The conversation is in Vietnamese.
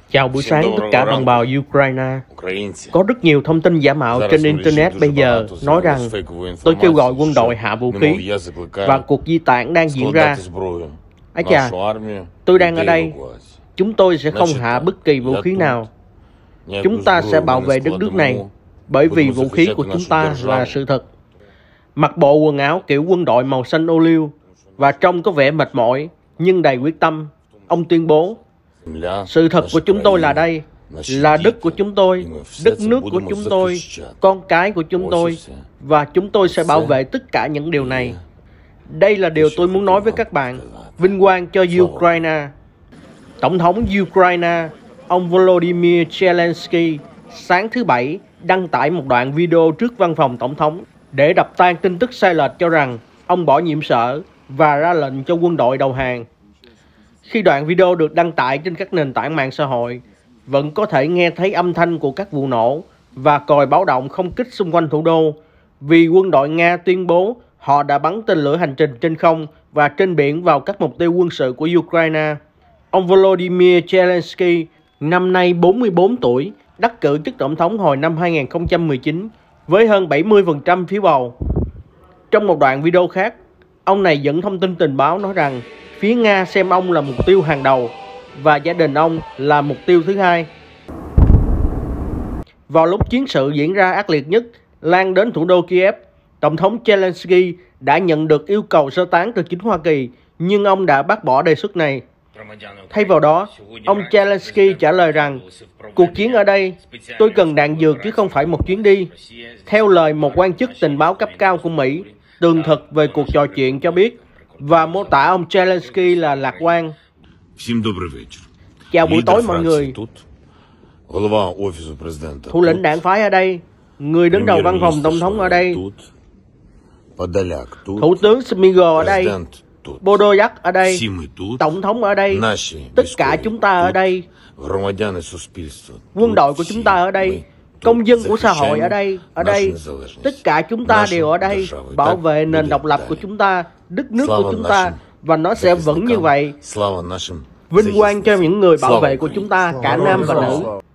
Chào buổi sáng tất cả đồng bào Ukraine. Có rất nhiều thông tin giả mạo trên Internet bây giờ nói rằng tôi kêu gọi quân đội hạ vũ khí và cuộc di tản đang diễn ra. Ái chà, tôi đang ở đây. Chúng tôi sẽ không hạ bất kỳ vũ khí nào. Chúng ta sẽ bảo vệ đất nước này bởi vì vũ khí của chúng ta là sự thật. Mặc bộ quần áo kiểu quân đội màu xanh ô liu và trông có vẻ mệt mỏi nhưng đầy quyết tâm, ông tuyên bố: sự thật của chúng tôi là đây, là đất của chúng tôi, đất nước của chúng tôi, con cái của chúng tôi, và chúng tôi sẽ bảo vệ tất cả những điều này. Đây là điều tôi muốn nói với các bạn. Vinh quang cho Ukraine. Tổng thống Ukraine, ông Volodymyr Zelensky, sáng thứ Bảy đăng tải một đoạn video trước văn phòng tổng thống để đập tan tin tức sai lệch cho rằng ông bỏ nhiệm sở và ra lệnh cho quân đội đầu hàng. Khi đoạn video được đăng tải trên các nền tảng mạng xã hội, vẫn có thể nghe thấy âm thanh của các vụ nổ và còi báo động không kích xung quanh thủ đô, vì quân đội Nga tuyên bố họ đã bắn tên lửa hành trình trên không và trên biển vào các mục tiêu quân sự của Ukraine. Ông Volodymyr Zelensky, năm nay 44 tuổi, đắc cử chức tổng thống hồi năm 2019 với hơn 70% phiếu bầu. Trong một đoạn video khác, ông này dẫn thông tin tình báo nói rằng phía Nga xem ông là mục tiêu hàng đầu và gia đình ông là mục tiêu thứ hai. Vào lúc chiến sự diễn ra ác liệt nhất lan đến thủ đô Kiev, Tổng thống Zelensky đã nhận được yêu cầu sơ tán từ chính Hoa Kỳ, nhưng ông đã bác bỏ đề xuất này. Thay vào đó, ông Zelensky trả lời rằng cuộc chiến ở đây, tôi cần đạn dược chứ không phải một chuyến đi. Theo lời một quan chức tình báo cấp cao của Mỹ, tường thuật về cuộc trò chuyện cho biết và mô tả ông Zelensky là lạc quan. Chào buổi tối mọi người. Thủ lĩnh đảng phái ở đây, người đứng đầu văn phòng tổng thống ở đây, Thủ tướng Smygl ở đây, Podolyak ở đây, tổng thống ở đây, tất cả chúng ta ở đây, quân đội của chúng ta ở đây, công dân của xã hội ở đây, tất cả chúng ta đều ở đây, bảo vệ nền độc lập của chúng ta, đất nước của chúng ta, và nó sẽ vẫn như vậy. Vinh quang cho những người bảo vệ của chúng ta, cả nam và nữ.